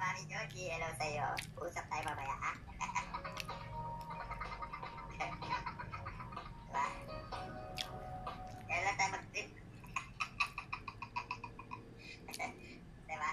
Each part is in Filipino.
Mami Joji, hello sa'yo. Usap tayo mamaya, ha? Diba? Kailan tayo mag-trip? Diba?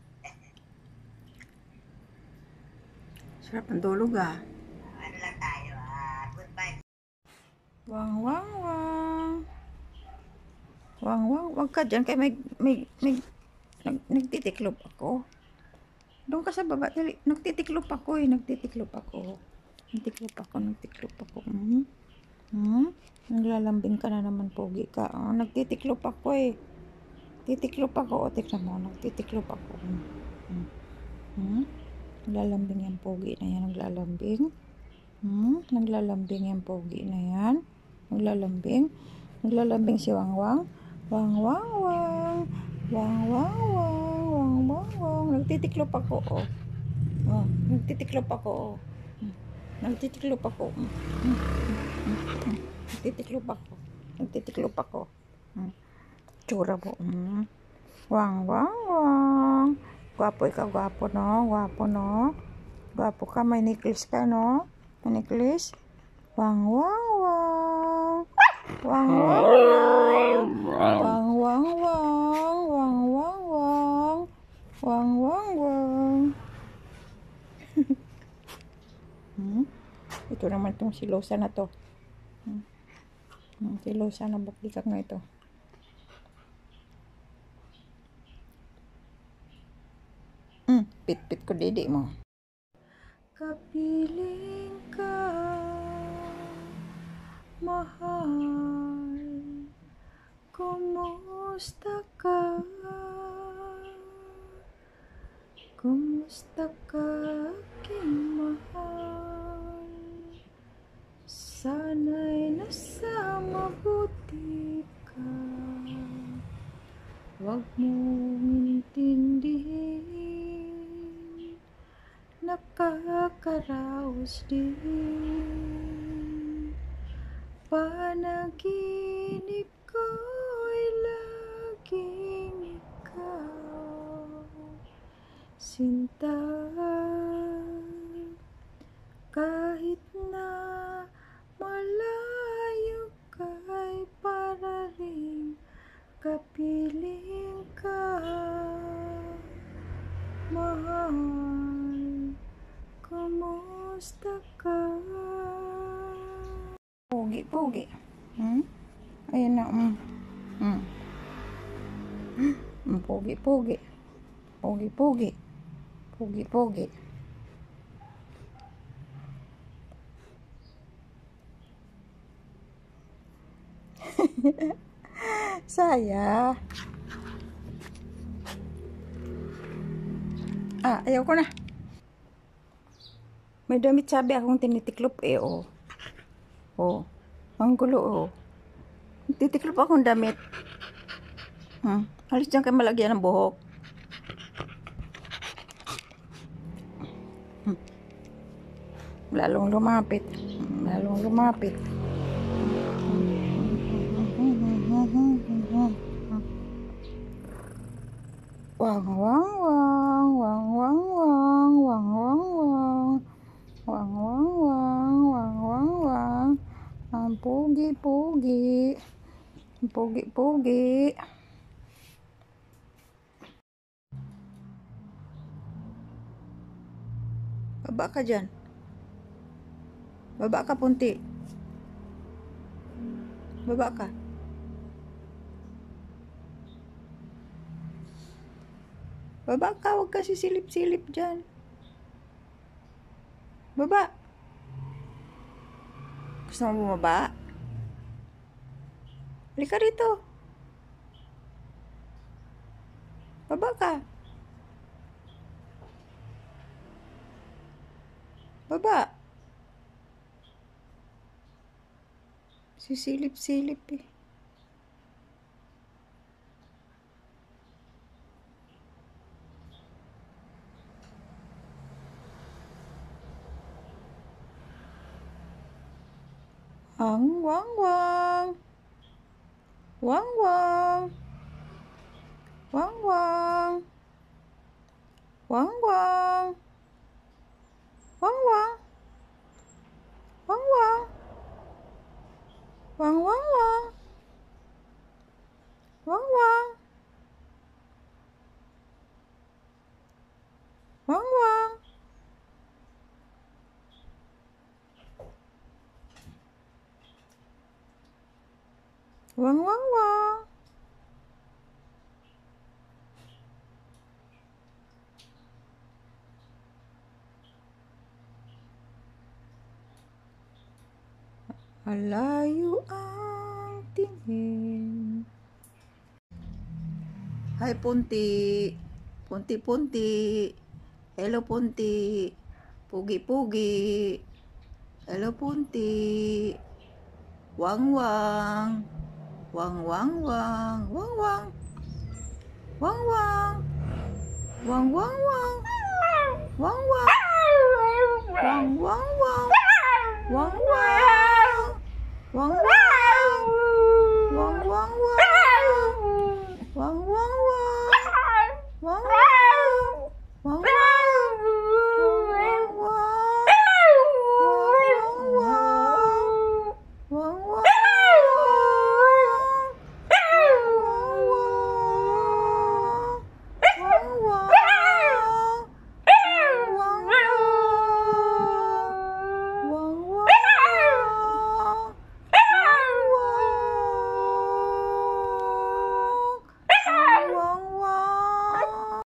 Sarap ang tulog ah. Ano lang tayo, good vibes. Wang wang wang. Wang wang, wag ka dyan kay nagtitiklop ako. Doon ka sa baba, dali. Nagtitiklop ako eh, nagtitiklop ako. Nagtiklop ako. Naglalambing ka na naman, pogi ka. Nagtitiklop ako eh. Titiklop ako, o tignan mo, nagtitiklop ako. Naglalambing yung pogi na yan, naglalambing. Naglalambing yung pogi na yan. Naglalambing si Wang Wang. Wang Wang Wang. Wang Wang Wang. Wang Wang Wang. Nagtitiklop ako, oh. Nagtitiklop ako, oh. Nagtitiklop ako. Nagtitiklop ako. Tsura mo. Wang Wang Wang. Gwapo ikaw, gwapo no? Gwapo ka, may necklace ka no? May necklace? Wang Wang Wang. Wang Wang Wang. Wang Wang Wang. Wang Wang Wang. Wang Wang Wang. Ito naman itong silosa na to. Silosa na baklikak na ito. Pit-pit ko didi mo. Kapiling ka, mahal. Kumusta ka? Kumusta ka, aking mahal? Sana'y nasa mabuti ka. Huwag mong intindihin, nakakaraos din. Panaginip ko'y laging ikaw, sinta. Kahit na malayo ka'y parating, kapiling ka, mahal. Kumusta ka? Pogi. Ayan na. Pogi. Saya. Ayaw ko na. May damit sabi akong tinitiklop eh, oh. Ang gulo, oh. Titiklop akong damit. Halos dyan kayo malagyan ng buhok. Lalong lumapit. Wang wang wang. Wang wang wang. Wang wang wang. Wang wang wang. Wang wang wang. Ang pogi. Baba ka dyan. Baba ka, punti. Baba ka. Huwag ka sisilip-silip dyan. Baba. Gusto mo bumaba? Halika rito. Baba ka. Baba. Sisilip-silip eh. Wang wang. Wang wang. Wang wang. Wang wang. Wang wang. Wang wang wang. Wang wang. Wang wang. Wang wang wang. Malayo ang tingin. Hai Punti. Punti-punti. Hello Punti. Pugi-pugi. Hello Punti. Wang wang. Wang wang wang. Wang wang. Wang wang. Wang wang wang. Wang wang. Wang wang wang. Wang wang. Wang wang.